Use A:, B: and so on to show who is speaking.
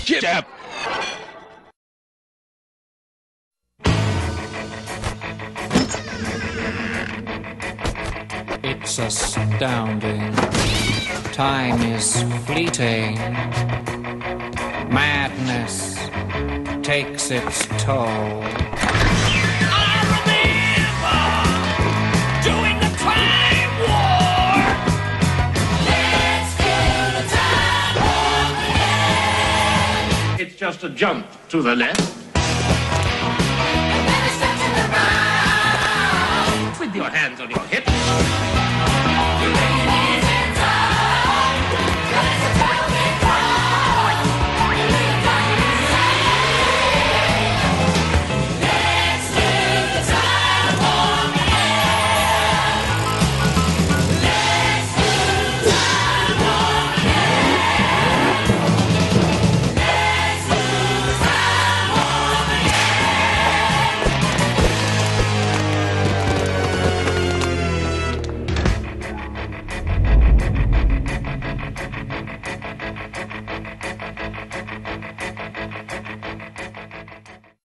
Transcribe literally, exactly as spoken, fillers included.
A: JibJab.
B: It's astounding. Time is fleeting. Madness takes its toll.
C: I remember doing the time war. Let's do the time war again.
A: It's just a jump to the left.
C: And then a step to the right.
A: With your hands on your hips.